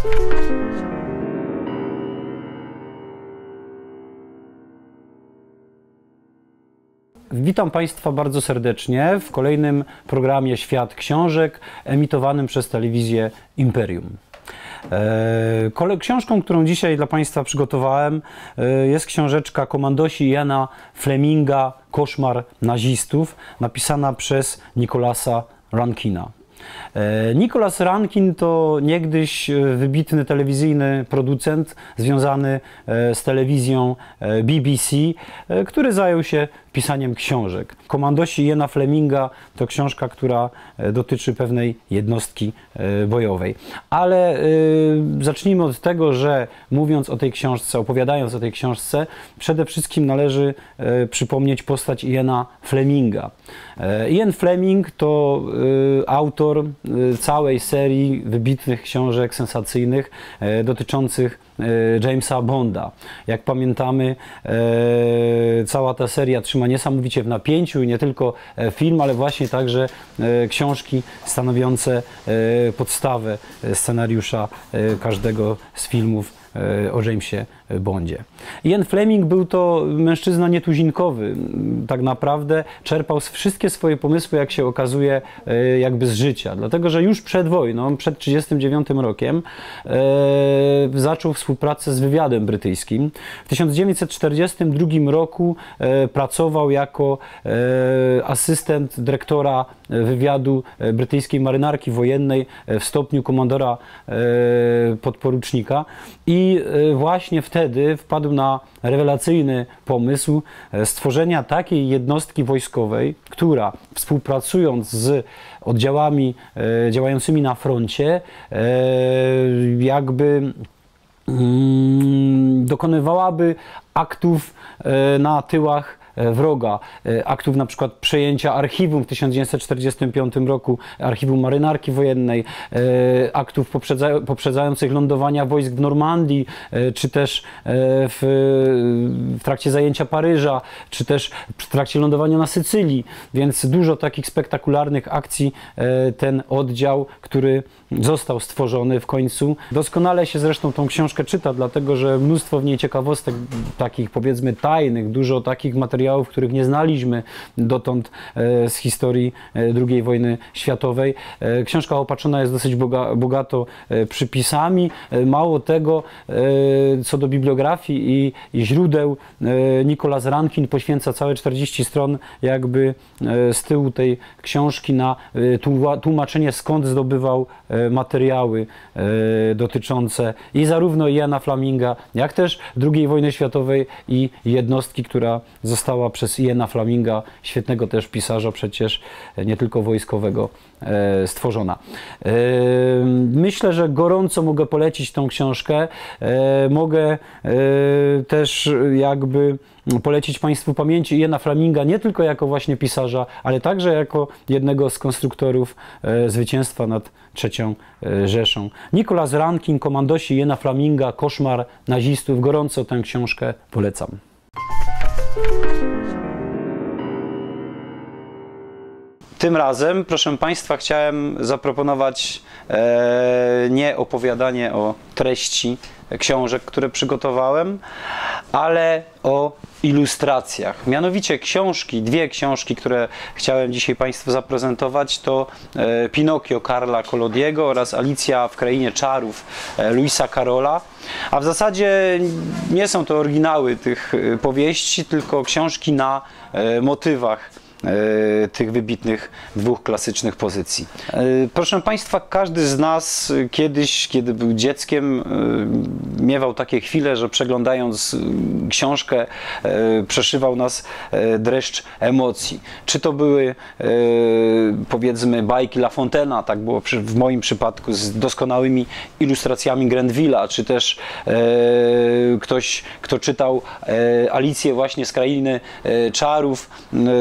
Witam Państwa bardzo serdecznie w kolejnym programie Świat Książek emitowanym przez telewizję Imperium. Książką, którą dzisiaj dla Państwa przygotowałem, jest książeczka Komandosi Iana Fleminga Koszmar nazistów, napisana przez Nicolasa Rankina. Nicholas Rankin to niegdyś wybitny telewizyjny producent związany z telewizją BBC, który zajął się pisaniem książek. Komandosi Iana Fleminga to książka, która dotyczy pewnej jednostki bojowej. Ale zacznijmy od tego, że mówiąc o tej książce, opowiadając o tej książce, przede wszystkim należy przypomnieć postać Iana Fleminga. Ian Fleming to autor całej serii wybitnych książek sensacyjnych dotyczących Jamesa Bonda. Jak pamiętamy, cała ta seria trzyma niesamowicie w napięciu i nie tylko film, ale właśnie także książki stanowiące podstawę scenariusza każdego z filmów o Jamesie Bondzie. Ian Fleming był to mężczyzna nietuzinkowy. Tak naprawdę czerpał wszystkie swoje pomysły, jak się okazuje, jakby z życia. Dlatego, że już przed wojną, przed 1939 rokiem zaczął współpracę z wywiadem brytyjskim. W 1942 roku pracował jako asystent dyrektora wywiadu brytyjskiej marynarki wojennej w stopniu komandora podporucznika i właśnie wtedy wpadł na rewelacyjny pomysł stworzenia takiej jednostki wojskowej, która współpracując z oddziałami działającymi na froncie jakby dokonywałaby aktów na tyłach wroga, aktów na przykład przejęcia archiwum w 1945 roku, archiwum marynarki wojennej, aktów poprzedzających lądowania wojsk w Normandii, czy też w trakcie zajęcia Paryża, czy też w trakcie lądowania na Sycylii, więc dużo takich spektakularnych akcji ten oddział, który został stworzony w końcu. Doskonale się zresztą tą książkę czyta, dlatego że mnóstwo w niej ciekawostek takich, powiedzmy, tajnych, dużo takich materiałów, których nie znaliśmy dotąd z historii II wojny światowej. Książka opatrzona jest dosyć bogato przypisami. Mało tego, co do bibliografii i źródeł, Nicholas Rankin poświęca całe 40 stron jakby z tyłu tej książki na tłumaczenie, skąd zdobywał materiały dotyczące i zarówno Iana Fleminga, jak też II wojny światowej i jednostki, która została przez Iana Fleminga, świetnego też pisarza przecież, nie tylko wojskowego, stworzona. Myślę, że gorąco mogę polecić tą książkę. Mogę też jakby polecić Państwu pamięci Iana Fleminga nie tylko jako właśnie pisarza, ale także jako jednego z konstruktorów zwycięstwa nad III Rzeszą. Nicholas Rankin, Komandosi Iana Fleminga, Koszmar nazistów. Gorąco tę książkę polecam. Tym razem, proszę Państwa, chciałem zaproponować nie opowiadanie o treści książek, które przygotowałem, ale o ilustracjach. Mianowicie dwie książki, które chciałem dzisiaj Państwu zaprezentować, to Pinokio Karla Collodiego oraz Alicja w Krainie Czarów Lewisa Carrolla. A w zasadzie nie są to oryginały tych powieści, tylko książki na motywach tych wybitnych dwóch klasycznych pozycji. Proszę Państwa, każdy z nas kiedyś, kiedy był dzieckiem, miewał takie chwile, że przeglądając książkę przeszywał nas dreszcz emocji. Czy to były powiedzmy bajki La Fontaine'a, tak było w moim przypadku, z doskonałymi ilustracjami Grandville'a, czy też ktoś, kto czytał Alicję właśnie z Krainy Czarów z ilustracjami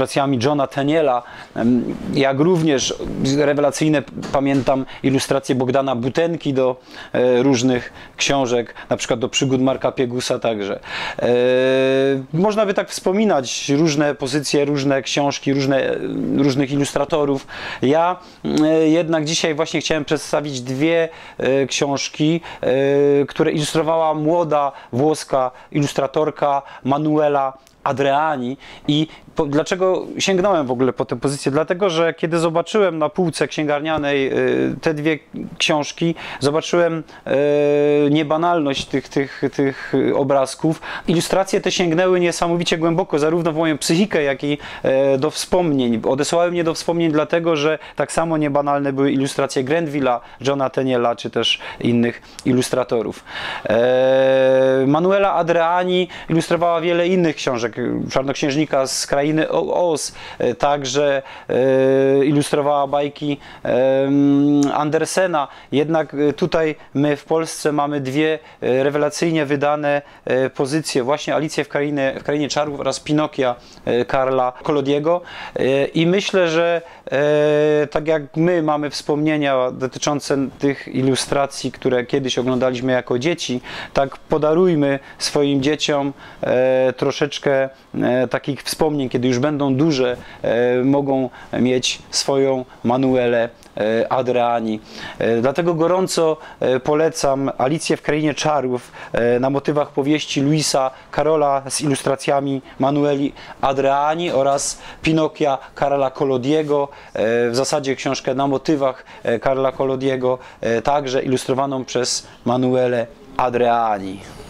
ilustracjami Johna Tenniela, jak również rewelacyjne, pamiętam, ilustracje Bogdana Butenki do różnych książek, na przykład do przygód Marka Piegusa także. Można by tak wspominać różne pozycje, różne książki, różnych ilustratorów. Ja jednak dzisiaj właśnie chciałem przedstawić dwie książki, które ilustrowała młoda włoska ilustratorka Manuela Adreani. I dlaczego sięgnąłem w ogóle po tę pozycję? Dlatego, że kiedy zobaczyłem na półce księgarnianej te dwie książki, zobaczyłem niebanalność tych obrazków. Ilustracje te sięgnęły niesamowicie głęboko, zarówno w moją psychikę, jak i do wspomnień. Odesłały mnie do wspomnień dlatego, że tak samo niebanalne były ilustracje Grenville'a, Johna Tenniela, czy też innych ilustratorów. Manuela Adreani ilustrowała wiele innych książek. Czarnoksiężnika z Krainy Oz, także ilustrowała bajki Andersena. Jednak tutaj my w Polsce mamy dwie rewelacyjnie wydane pozycje, właśnie Alicję w Krainie Czarów oraz Pinokia Karla Collodiego. I myślę, że tak jak my mamy wspomnienia dotyczące tych ilustracji, które kiedyś oglądaliśmy jako dzieci, tak podarujmy swoim dzieciom troszeczkę takich wspomnień, kiedy już będą duże, mogą mieć swoją Manuelę Adreani. Dlatego gorąco polecam Alicję w Krainie Czarów na motywach powieści Luisa Carola z ilustracjami Manueli Adreani oraz Pinokia Karla Collodiego, w zasadzie książkę na motywach Karla Collodiego, także ilustrowaną przez Manuelę Adreani.